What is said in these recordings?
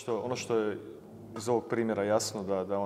ono što je iz ovog primjera jasno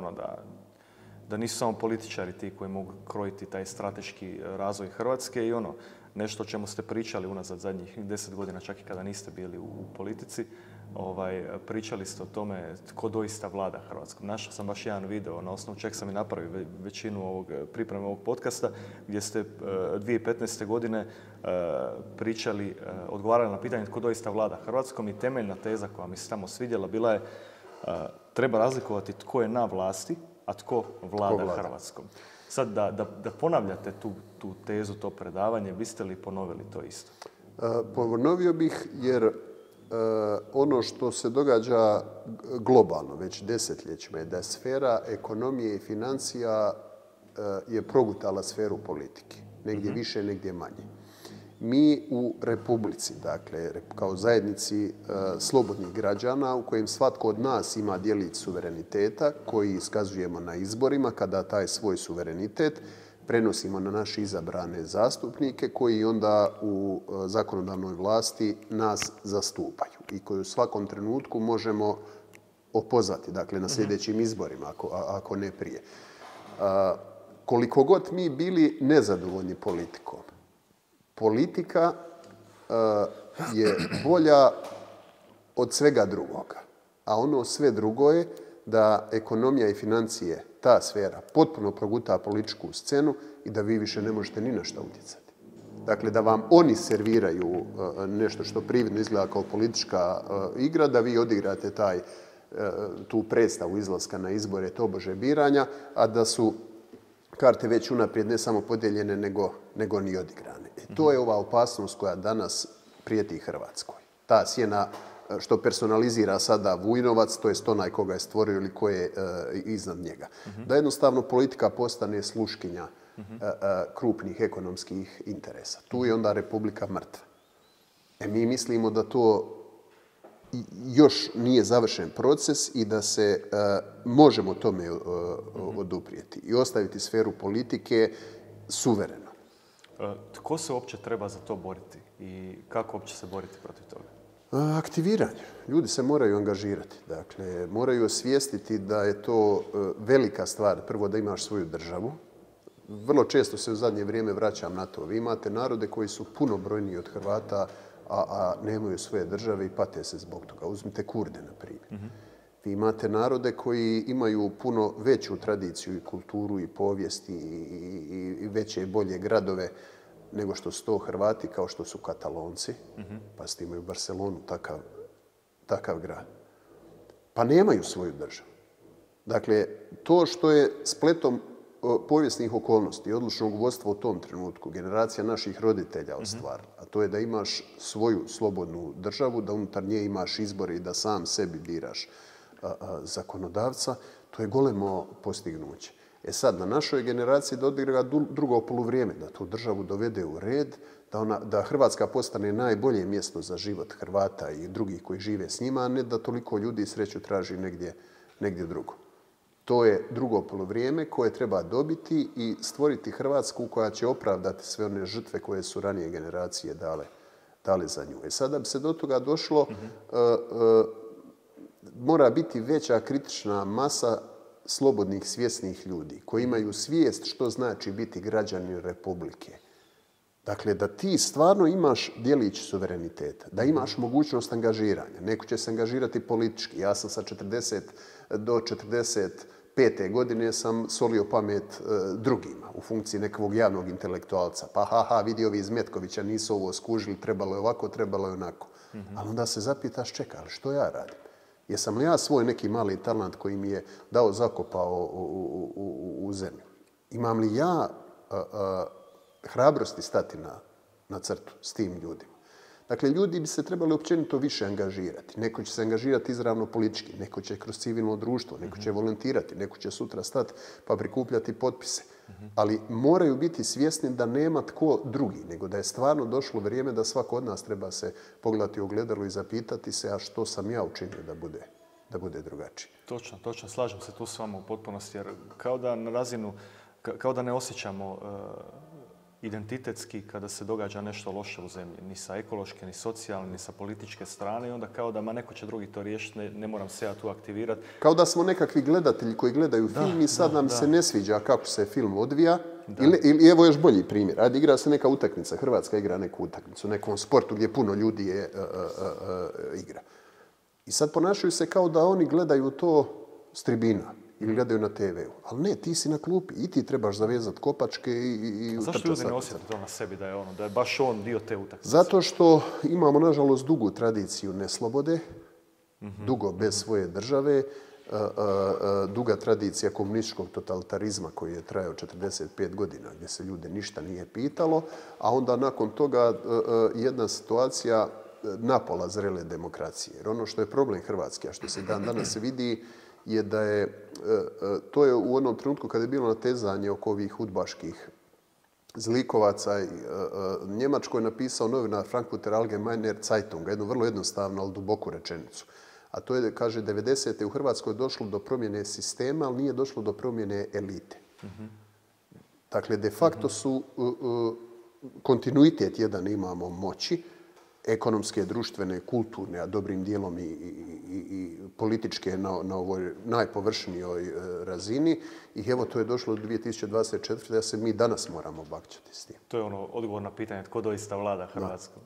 da nisu samo političari ti koji mogu krojiti taj strateški razvoj Hrvatske i nešto o čemu ste pričali unazad zadnjih 10 godina, čak i kada niste bili u politici, pričali ste o tome tko doista vlada Hrvatskom. Našao sam baš jedan video na osnovu čeg sam i napravio većinu pripreme ovog podcasta gdje ste 2015. godine pričali, odgovarali na pitanje tko doista vlada Hrvatskom i temeljna teza koja mi se tamo svidjela bila je treba razlikovati tko je na vlasti, a tko vlada Hrvatskom. Sad da ponavljate tu tezu, to predavanje, biste li ponovili to isto? Ponovio bih jer ono što se događa globalno već desetljećima je da sfera ekonomije i financija je progutala sferu politike. Negdje više, negdje manje. Mi u Republici, dakle, kao zajednici slobodnih građana u kojem svatko od nas ima djelić suvereniteta koji iskazujemo na izborima kada taj svoj suverenitet prenosimo na naše izabrane zastupnike koji onda u zakonodavnoj vlasti nas zastupaju i koji u svakom trenutku možemo opozvati, dakle, na sljedećim izborima, ako ne prije. Koliko god mi bili nezadovoljni politikom, politika je bolja od svega drugoga. A ono sve drugo je da ekonomija i financije, ta sfera, potpuno proguta političku scenu i da vi više ne možete ni na što utjecati. Dakle, da vam oni serviraju nešto što prividno izgleda kao politička igra, da vi odigrate tu predstavu izlaska na izbore, tobože biranja, a da su karte već unaprijed ne samo podijeljene, nego ni odigrane. To je ova opasnost koja danas prijeti Hrvatskoj. Ta sjena što personalizira sada Vujnovac, to jest onaj koga je stvorio ili ko je iznad njega. Da jednostavno politika postane sluškinja krupnih ekonomskih interesa. Tu je onda Republika mrtva. Mi mislimo da to još nije završen proces i da se možemo tome oduprijeti i ostaviti sferu politike suvereno. Tko se uopće treba za to boriti i kako uopće se boriti protiv toga? Aktiviranje. Ljudi se moraju angažirati. Dakle, moraju osvijestiti da je to velika stvar. Prvo da imaš svoju državu. Vrlo često se u zadnje vrijeme vraćam na to. Vi imate narode koji su puno brojniji od Hrvata, a nemaju svoje države i pate se zbog toga. Uzmite Kurde, na primjer. Vi imate narode koji imaju puno veću tradiciju i kulturu i povijest i veće i bolje gradove nego što su to Hrvati, kao što su Katalonci. Pa ste imaju Barcelonu, takav grad. Pa nemaju svoju državu. Dakle, to što je spletom povijesnih okolnosti i odlučnog vodstva u tom trenutku generacija naših roditelja ostvarila, a to je da imaš svoju slobodnu državu, da unutar nje imaš izbore i da sam sebi biraš zakonodavca, to je golemo postignuće. Sad, na našoj generaciji da odigra drugo poluvrijeme, da tu državu dovede u red, da Hrvatska postane najbolje mjesto za život Hrvata i drugih koji žive s njima, a ne da toliko ljudi sreću traži negdje drugo. To je drugo poluvrijeme koje treba dobiti i stvoriti Hrvatsku koja će opravdati sve one žrtve koje su ranije generacije dale za nju. Sad, da bi se do toga došlo, mora biti veća kritična masa slobodnih, svjesnih ljudi koji imaju svijest što znači biti građanin Republike. Dakle, da ti stvarno imaš djelić suvereniteta, da imaš mogućnost angažiranja. Neko će se angažirati politički. Ja sam sa 40 do 45. godine sam solio pamet drugima u funkciji nekog javnog intelektualca. Pa vidi ovi iz Metkovića nisu ovo skužili, trebalo je ovako, trebalo je onako. Ali onda se zapitaš, čekaj, ali što ja radim? Jesam li ja svoj neki mali talent koji mi je dao zakopao u zemlju? Imam li ja hrabrosti stati na crtu s tim ljudima? Dakle, ljudi bi se trebali općenito više angažirati. Neko će se angažirati izravno politički, neko će kroz civilno društvo, neko će volontirati, neko će sutra stati pa prikupljati potpise. Ali moraju biti svjesni da nema tko drugi, nego da je stvarno došlo vrijeme da svako od nas treba se pogledati u ogledalo i zapitati se a što sam ja učinio da bude drugačije. Točno, slažem se tu s vama u potpunosti, jer kao da na razinu, kao da ne osjećamo identitetski kada se događa nešto loše u zemlji. Ni sa ekološke, ni socijalne, ni sa političke strane. I onda kao da neko će drugi to riješiti, ne moram se ja tu aktivirati. Kao da smo nekakvi gledatelji koji gledaju film i sad nam se ne sviđa kako se film odvija. Ili evo još bolji primjer. Ajde, igra se neka utakmica. Hrvatska igra neku utakmicu u nekom sportu gdje puno ljudi igra. I sad ponašaju se kao da oni gledaju to s tribina ili gledaju na TV-u. Ali ne, ti si na klupi i ti trebaš zavezati kopačke i zašto ljudi ne osjete to na sebi da je baš on dio te utakmice? Zato što imamo, nažalost, dugu tradiciju neslobode, dugo bez svoje države, duga tradicija komunističkog totalitarizma koji je trajao 45 godina, gdje se ljude ništa nije pitalo, a onda nakon toga jedna situacija napola zrele demokracije. Jer ono što je problem Hrvatske, a što se dan danas vidi, je da je, to je u onom trenutku kada je bilo natezanje oko ovih udbaških zlikovaca, Njemačkoj napisao novinar Frankfurter Allgemeine Zeitung, jednu vrlo jednostavnu, ali duboku rečenicu. A to je, kaže, 90. u Hrvatskoj došlo do promjene sistema, ali nije došlo do promjene elite. Dakle, de facto su kontinuitet jedan imamo moći, ekonomske, društvene, kulturne, a dobrim dijelom i političke na ovoj najpovršnijoj razini. I evo, to je došlo do 2024. da se mi danas moramo bakćati s tim. To je odgovor na pitanje tko doista vlada Hrvatskom.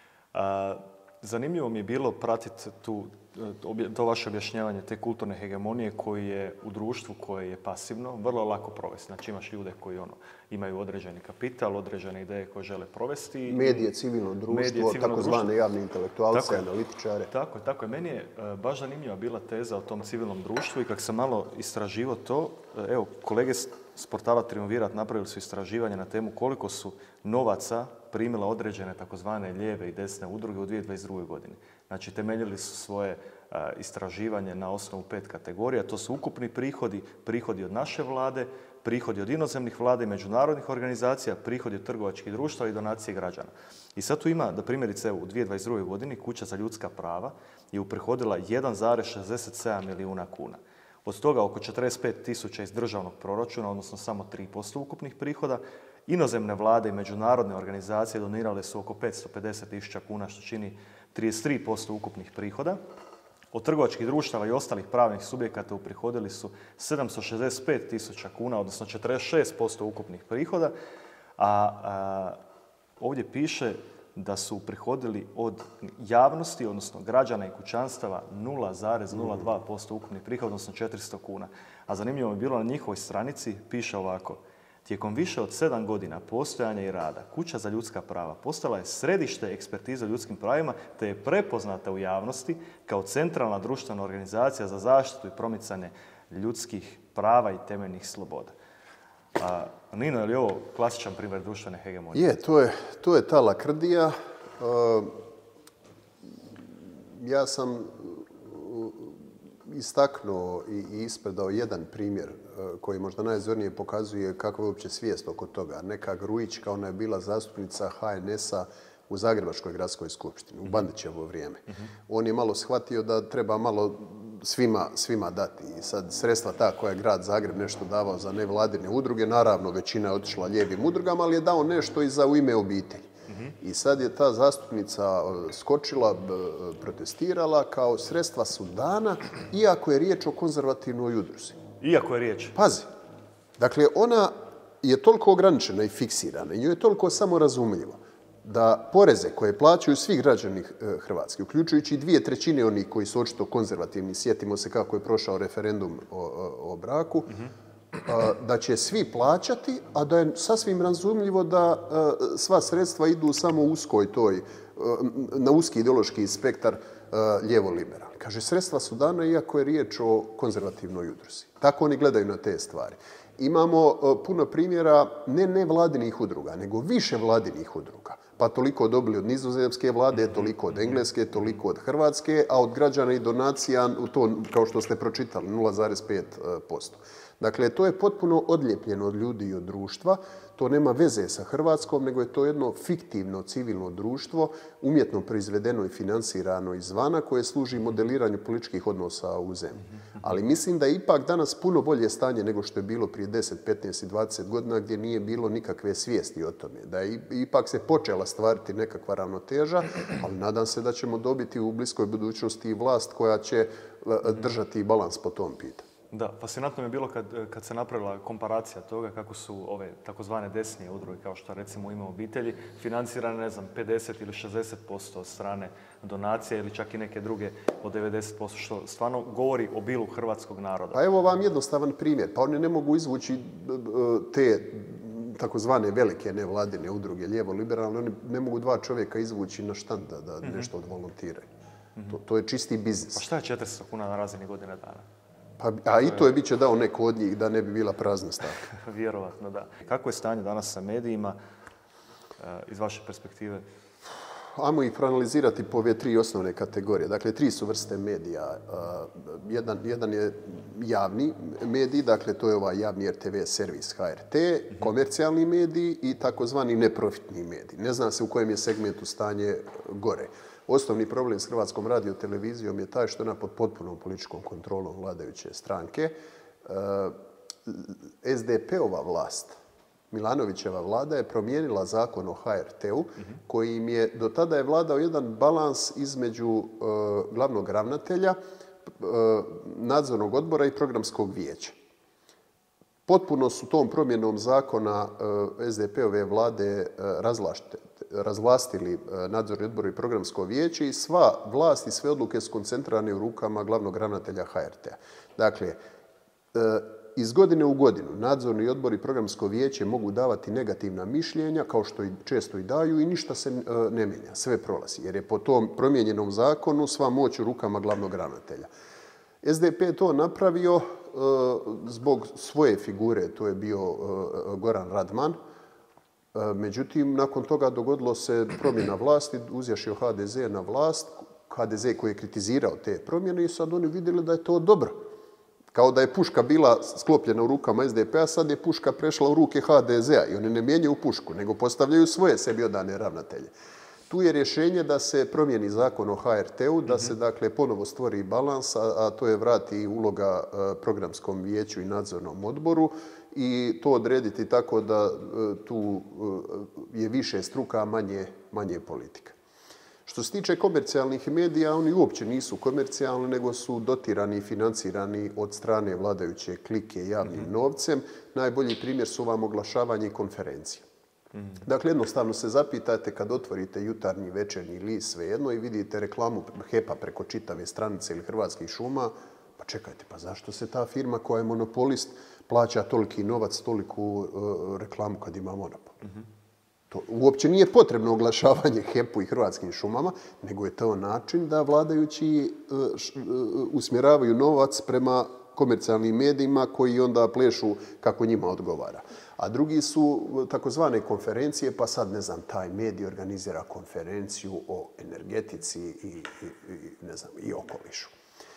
Zanimljivo mi je bilo pratiti to vaše objašnjavanje te kulturne hegemonije koji je u društvu koje je pasivno, vrlo lako provesti. Znači imaš ljude koji imaju određeni kapital, određene ideje koje žele provesti. Medije, civilno društvo, takozvane javne intelektualce, analitičare. Tako je. Meni je baš zanimljiva bila teza o tom civilnom društvu i kako sam malo istraživao to, evo, kolege s portala Triumvirat napravili su istraživanje na temu koliko su novaca primila određene takozvane lijeve i desne udruge u 2022. godini. Znači, temeljili su svoje istraživanje na osnovu 5 kategorija. To su ukupni prihodi, prihodi od naše vlade, prihodi od inozemnih vlada i međunarodnih organizacija, prihodi od trgovačkih društva i donacije građana. I sad tu ima, da primjerice u 2022. godini Kuća za ljudska prava je uprihodila 1,67 milijuna kuna. Od toga oko 45.000 iz državnog proračuna, odnosno samo 3% ukupnih prihoda. Inozemne vlade i međunarodne organizacije donirale su oko 550.000 kuna, što čini 33% ukupnih prihoda. Od trgovačkih društava i ostalih pravnih subjekata uprihodili su 765.000 kuna, odnosno 46% ukupnih prihoda. A ovdje piše da su uprihodili od javnosti, odnosno građana i kućanstava 0,02% ukupnih prihoda, odnosno 400 kuna. A zanimljivo je bilo na njihovoj stranici, piše ovako. Tijekom više od 7 godina postojanja i rada, Kuća za ljudska prava postala je središte ekspertize o ljudskim pravima te je prepoznata u javnosti kao centralna društvena organizacija za zaštitu i promicanje ljudskih prava i temeljnih sloboda. Nino, je li ovo klasičan primjer društvene hegemonije? Je, to je ta lakrdija. Ja sam istaknuo i ispredao jedan primjer koji možda najzornije pokazuje kakva je uopće svijest oko toga. Neka Grujićka, ona je bila zastupnica HNS-a u Zagrebačkoj gradskoj skupštini, u Bandićevo vrijeme. On je malo shvatio da treba malo svima dati. I sad sredstva ta koja je grad Zagreb nešto davao za nevladine udruge, naravno većina je otišla lijevim udrugama, ali je dao nešto i za U ime obitelji. I sad je ta zastupnica skočila, protestirala kao sredstva su dana, iako je riječ o konzervativnoj udruzi. Iako je riječ? Pazi. Dakle, ona je toliko ograničena i fiksirana i njoj je toliko samorazumljivo da poreze koje plaćaju svi građani Hrvatske, uključujući 2/3 onih koji su očito konzervativni, sjetimo se kako je prošao referendum o braku, da će svi plaćati, a da je sasvim razumljivo da sva sredstva idu samo na uski ideološki spektar lijevo-liberalni. Kaže, sredstva su dana iako je riječ o konzervativnoj udruzi. Tako oni gledaju na te stvari. Imamo puno primjera ne nevladinih udruga, nego više vladinih udruga. Pa toliko dobili od nizozemske vlade, toliko od engleske, toliko od hrvatske, a od građana i donacija, to kao što ste pročitali, 0,5%. Dakle, to je potpuno odlijepljeno od ljudi i od društva. To nema veze sa Hrvatskom, nego je to jedno fiktivno civilno društvo, umjetno proizvedeno i financirano izvana, koje služi modeliranju političkih odnosa u zemlji. Ali mislim da je ipak danas puno bolje stanje nego što je bilo prije 10, 15 i 20 godina, gdje nije bilo nikakve svijesti o tome. Da je ipak se počela stvariti nekakva ravnoteža, ali nadam se da ćemo dobiti u bliskoj budućnosti vlast koja će držati balans po tom pitanju. Da, fascinantno mi je bilo kad se napravila komparacija toga kako su ove takozvane desnije udruge, kao što recimo Ime obitelji, financirane, ne znam, 50 ili 60% od strane donacije ili čak i neke druge od 90%, što stvarno govori o bilu hrvatskog naroda. Pa evo vam jednostavan primjer. Pa oni ne mogu izvući te takozvane velike nevladine udruge, lijevo-liberalne, oni ne mogu 2 čovjeka izvući na štand da nešto odvolontiraju. To je čisti biznis. Pa šta je 400 kuna na razini godine dana? A i to je bit će dao neko od njih da ne bi bila prazna stavka. Vjerovatno, da. Kako je stanje danas sa medijima iz vaše perspektive? Ajmo ih proanalizirati po ove 3 osnovne kategorije. Dakle, 3 su vrste medija. Jedan je javni medij, dakle to je ovaj javni RTV servis HRT, komercijalni mediji i takozvani neprofitni mediji. Ne zna se u kojem je segmentu stanje gore. Osnovni problem s Hrvatskom radiotelevizijom je taj što je ona pod potpunom političkom kontrolom vladajuće stranke. SDP-ova vlast, Milanovićeva vlada, je promijenila zakon o HRT-u kojim je do tada je vladao jedan balans između glavnog ravnatelja, nadzornog odbora i programskog vijeća. Potpuno su tom promjenom zakona SDP-ove vlade razvlastili nadzorni odbor i programsko vijeće i sva vlast i sve odluke su koncentrirane u rukama glavnog ravnatelja HRT-a. Dakle, iz godine u godinu nadzorni odbor i programsko vijeće mogu davati negativna mišljenja, kao što i često i daju, i ništa se ne mijenja, sve prolazi. Jer je po tom promijenjenom zakonu sva moć u rukama glavnog ravnatelja. SDP je to napravio zbog svoje figure, to je bio Goran Radman. Međutim, nakon toga dogodilo se promjena vlasti, uzjašio HDZ na vlast, HDZ koji je kritizirao te promjene i sad oni vidjeli da je to dobro. Kao da je puška bila sklopljena u rukama SDP-a, sad je puška prešla u ruke HDZ-a i oni ne mijenjaju pušku, nego postavljaju svoje sebi odane ravnatelje. Tu je rješenje da se promijeni zakon o HRT-u, da se dakle ponovo stvori balans, a to je vrati uloga programskom vijeću i nadzornom odboru i to odrediti tako da tu je više struka, a manje politika. Što se tiče komercijalnih medija, oni uopće nisu komercijalni, nego su dotirani i financirani od strane vladajuće klike javnim novcem. Najbolji primjer su vam oglašavanje i konferencije. Dakle, jednostavno se zapitate kad otvorite jutarnji, večernji list, svejedno, i vidite reklamu HEP-a preko čitave stranice ili Hrvatskih šuma, pa čekajte, pa zašto se ta firma koja je monopolist plaća toliki novac, toliku reklamu kad ima monopol? To uopće nije potrebno oglašavanje HEP-u i Hrvatskim šumama, nego je to način da vladajući usmjeravaju novac prema komercijalnim medijima koji onda plešu kako njima odgovara. A drugi su takozvane konferencije, pa sad, ne znam, taj medij organizira konferenciju o energetici i okolišu.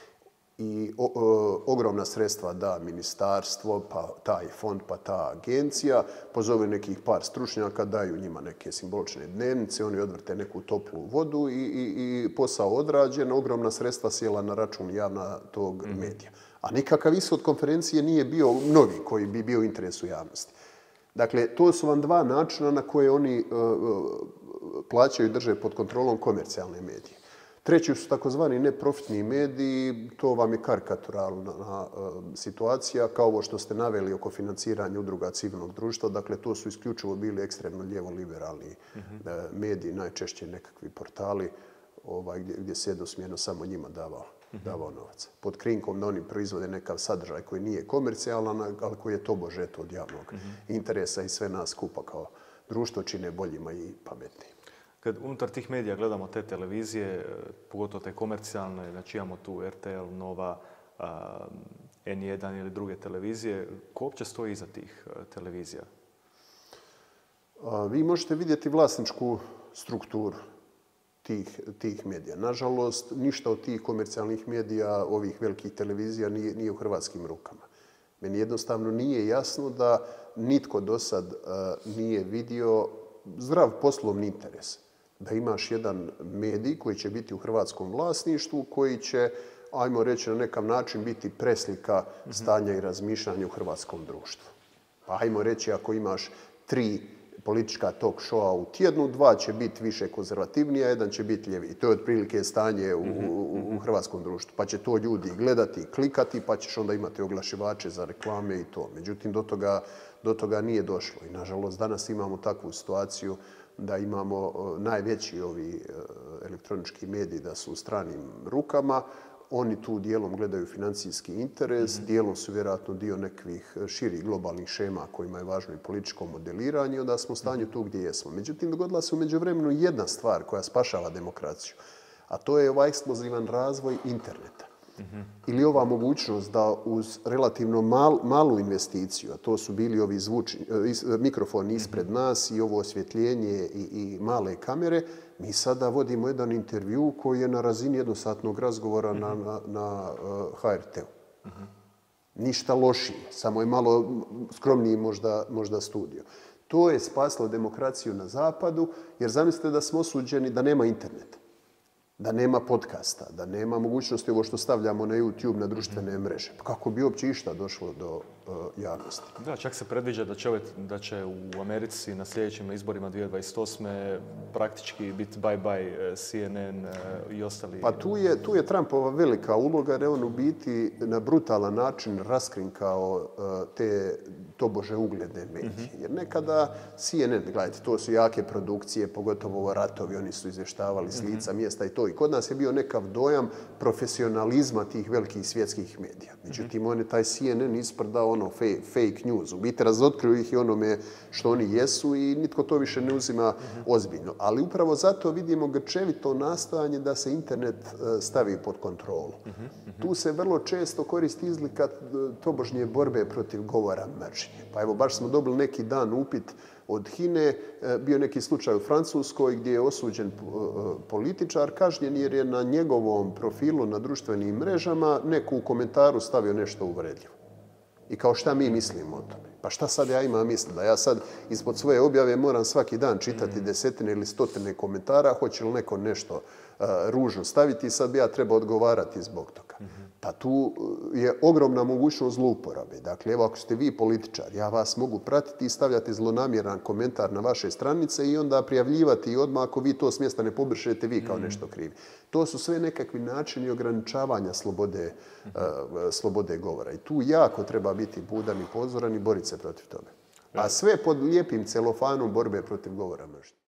I ogromna sredstva da ministarstvo, pa taj fond, pa ta agencija, pozove nekih par stručnjaka, daju njima neke simbolične dnevnice, oni odvrte neku toplu vodu i posao odrađen, ogromna sredstva sjela na račun javna tog medija. A nikakav ishod konferencije nije bio novi koji bi bio u interesu javnosti. Dakle, to su vam 2 načina na koje oni plaćaju i drže pod kontrolom komercijalne medije. Treći su takozvani neprofitni mediji, to vam je karikaturalna situacija, kao ovo što ste naveli oko financiranja udruga civilnog društva. Dakle, to su isključivo bili ekstremno lijevo-liberalni mediji, najčešće nekakvi portali gdje se jednosmjerno samo njima davao novac. Pod krinkom da oni proizvode nekav sadržaj koji nije komercijalan, ali koji je tobože od javnog interesa i sve nas skupa kao društvo čine boljima i pametnijim. Kad unutar tih medija gledamo te televizije, pogotovo te komercijalne, znači imamo tu RTL, Nova, N1 ili druge televizije, ko uopće stoji iza tih televizija? Vi možete vidjeti vlasničku strukturu tih medija. Nažalost, ništa od tih komercijalnih medija, ovih velikih televizija, nije u hrvatskim rukama. Meni jednostavno nije jasno da nitko do sad nije vidio zdrav poslovni interes. Da imaš jedan medij koji će biti u hrvatskom vlasništvu, koji će, ajmo reći, na nekakav način biti preslika stanja i razmišljanja u hrvatskom društvu. Pa ajmo reći, ako imaš 3 politička talk showa u tjednu, 2 će biti više konzervativnija, 1 će biti ljevi. To je otprilike stanje u hrvatskom društvu. Pa će to ljudi gledati, klikati, pa ćeš onda imati oglašivače za reklame i to. Međutim, do toga nije došlo. I nažalost, danas imamo takvu situaciju da imamo najveći ovi elektronički mediji da su u stranim rukama. Oni tu dijelom gledaju financijski interes, dijelom su vjerojatno dio nekih širih globalnih šema kojima je važno i političko modeliranje i onda smo u stanju tu gdje jesmo. Međutim, dogodila se u međuvremenu jedna stvar koja spašava demokraciju, a to je ovaj eksplozivan razvoj interneta. Ili ova mogućnost da uz relativno malu investiciju, a to su bili ovi mikrofoni ispred nas i ovo osvjetljenje i male kamere, mi sada vodimo jedan intervju koji je na razini jednosatnog razgovora na HRT-u. Ništa lošije, samo je malo skromniji možda studio. To je spasilo demokraciju na zapadu, jer zamislite da smo osuđeni da nema interneta, da nema podcasta, da nema mogućnosti ovo što stavljamo na YouTube, na društvene mreže. Pa kako bi uopće išta došlo do javnosti? Da, čak se predviđa da će u Americi na sljedećim izborima 2028. praktički biti bye-bye CNN i ostali. Pa tu je Trumpova velika uloga jer je on u biti na brutalan način raskrinkao te tobože ugledne medije. Jer nekada CNN, gledajte, to su jake produkcije, pogotovo ratovi, oni su izvještavali s lica mjesta i to. I kod nas je bio nekav dojam profesionalizma tih velikih svjetskih medija. Međutim, on je taj CNN isprdao ono fake news. U biti razotkrio ih i onome što oni jesu i nitko to više ne uzima ozbiljno. Ali upravo zato vidimo grčevito nastojanje da se internet stavi pod kontrolu. Tu se vrlo često koristi izlika tobožnje borbe protiv govora mržnje. Pa evo, baš smo dobili neki dan upit od HINE, bio neki slučaj u Francuskoj gdje je osuđen političar, kažnjen jer je na njegovom profilu na društvenim mrežama neko u komentaru stavio nešto uvredljivo. I kao šta mi mislimo o tome? Pa šta sad ja imam misli? Da ja sad ispod svoje objave moram svaki dan čitati desetine ili stotine komentara, hoće li neko nešto ružno staviti i sad bi ja trebao odgovarati zbog toga. Pa tu je ogromna mogućnost zlouporabe. Dakle, evo ako ste vi političar, ja vas mogu pratiti i stavljati zlonamjeran komentar na vaše stranice i onda prijavljivati i odmah ako vi to s mjesta ne pobrišete vi kao nešto krivi. To su sve nekakvi načini ograničavanja slobode govora. I tu jako treba biti budan i pozoran i boriti se protiv toga. A sve pod lijepim celofanom borbe protiv govora mržnje.